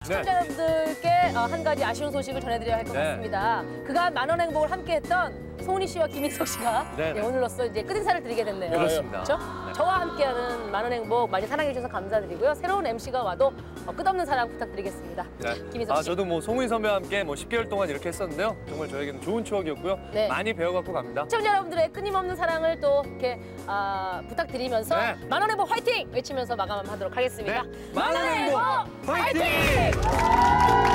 시청자 여러분들께 한 가지 아쉬운 소식을 전해드려야 할 것 같습니다. 그간 만원 행복을 함께했던 송은이 씨와 김인석 씨가 오늘로써 이제 끝인사를 드리게 됐네요. 그렇습니다. 그렇죠? 저와 함께하는 만원 행복 많이 사랑해 주셔서 감사드리고요. 새로운 MC가 와도 끝없는 사랑 부탁드리겠습니다. 김인석 씨. 저도 송은이 선배와 함께 10개월 동안 이렇게 했었는데요. 정말 저에게는 좋은 추억이었고요. 많이 배워갖고 갑니다. 시청자 여러분들의 끊임없는 사랑을 또 이렇게 부탁드리면서 만원 행복 화이팅! 외치면서 마감하도록 하겠습니다. 만원 행복 화이팅! 화이팅!